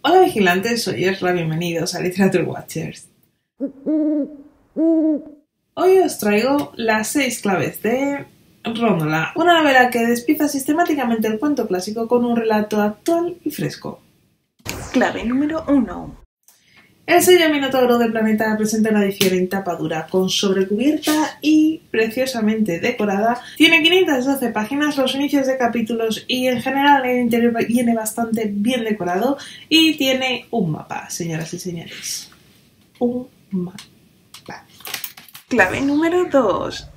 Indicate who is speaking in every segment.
Speaker 1: Hola vigilantes, soy Esra, bienvenidos a Literature Watchers. Hoy os traigo las 6 claves de Róndola, una novela que despieza sistemáticamente el cuento clásico con un relato actual y fresco.
Speaker 2: Clave número 1.
Speaker 1: El sello Minotauro de Planeta presenta una edición en tapa dura con sobrecubierta y preciosamente decorada. Tiene 512 páginas, los inicios de capítulos y en general el interior viene bastante bien decorado y tiene un mapa, señoras y señores. Un mapa.
Speaker 2: Clave número 2.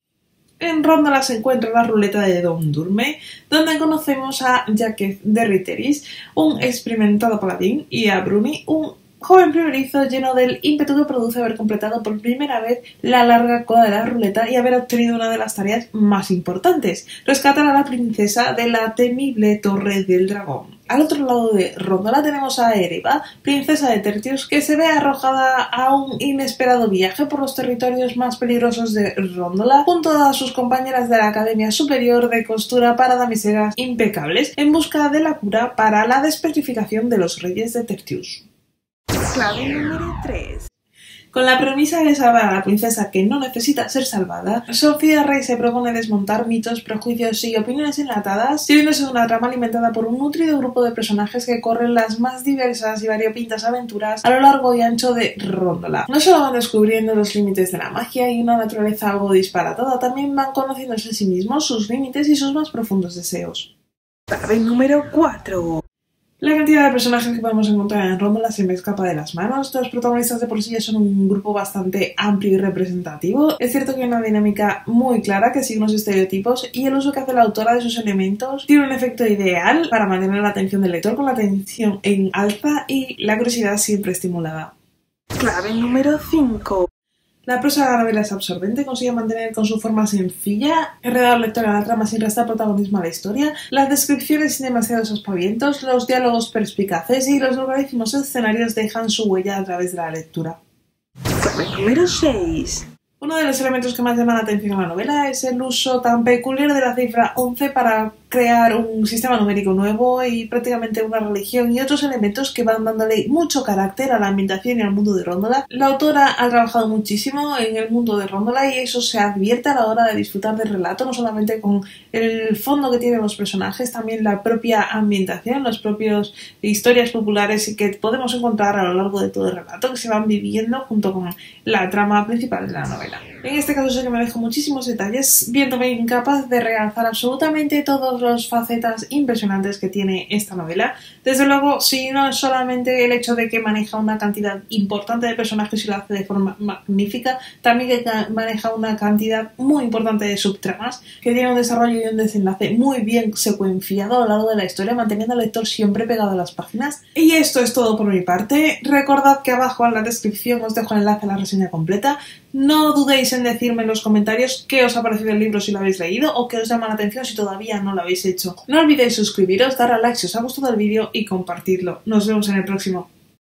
Speaker 1: En Róndola se encuentra la ruleta de Don Durme, donde conocemos a Jacques de Riteris, un experimentado paladín, y a Bruni, un joven primerizo lleno del ímpetu que produce haber completado por primera vez la larga cola de la ruleta y haber obtenido una de las tareas más importantes: rescatar a la princesa de la temible Torre del Dragón. Al otro lado de Róndola tenemos a Ereba, princesa de Tertius, que se ve arrojada a un inesperado viaje por los territorios más peligrosos de Róndola, junto a sus compañeras de la Academia Superior de Costura para Damiselas Impecables, en busca de la cura para la despetrificación de los reyes de Tertius.
Speaker 2: Clave número 3.
Speaker 1: Con la premisa de salvar a la princesa que no necesita ser salvada, Sofía Rey se propone desmontar mitos, prejuicios y opiniones enlatadas, sirviéndose de una trama alimentada por un nutrido grupo de personajes que corren las más diversas y variopintas aventuras a lo largo y ancho de Róndola. No solo van descubriendo los límites de la magia y una naturaleza algo disparatada, también van conociéndose a sí mismos, sus límites y sus más profundos deseos.
Speaker 2: Clave número 4.
Speaker 1: La cantidad de personajes que podemos encontrar en Róndola se me escapa de las manos. Los protagonistas de por sí ya son un grupo bastante amplio y representativo. Es cierto que hay una dinámica muy clara que sigue unos estereotipos y el uso que hace la autora de sus elementos tiene un efecto ideal para mantener la atención del lector con la atención en alza y la curiosidad siempre estimulada.
Speaker 2: Clave número 5.
Speaker 1: La prosa de la novela es absorbente, consigue mantener con su forma sencilla, enredar al lector en la trama sin restar protagonismo a la historia, las descripciones sin demasiados aspavientos, los diálogos perspicaces y los logradísimos escenarios dejan su huella a través de la lectura.
Speaker 2: Clave número 6.
Speaker 1: Uno de los elementos que más llama la atención a la novela es el uso tan peculiar de la cifra 11 para crear un sistema numérico nuevo y prácticamente una religión y otros elementos que van dándole mucho carácter a la ambientación y al mundo de Róndola. La autora ha trabajado muchísimo en el mundo de Róndola y eso se advierte a la hora de disfrutar del relato, no solamente con el fondo que tienen los personajes, también la propia ambientación, las propias historias populares y que podemos encontrar a lo largo de todo el relato que se van viviendo junto con la trama principal de la novela. En este caso sé que me dejo muchísimos detalles, viéndome incapaz de realzar absolutamente todas las facetas impresionantes que tiene esta novela. Desde luego, si no es solamente el hecho de que maneja una cantidad importante de personajes y lo hace de forma magnífica, también que maneja una cantidad muy importante de subtramas, que tiene un desarrollo y un desenlace muy bien secuenciado a lo largo de la historia, manteniendo al lector siempre pegado a las páginas. Y esto es todo por mi parte. Recordad que abajo en la descripción os dejo el enlace a la reseña completa. No dudéis en decirme en los comentarios qué os ha parecido el libro si lo habéis leído o qué os llama la atención si todavía no lo habéis hecho. No olvidéis suscribiros, dar a like si os ha gustado el vídeo y compartirlo. Nos vemos en el próximo.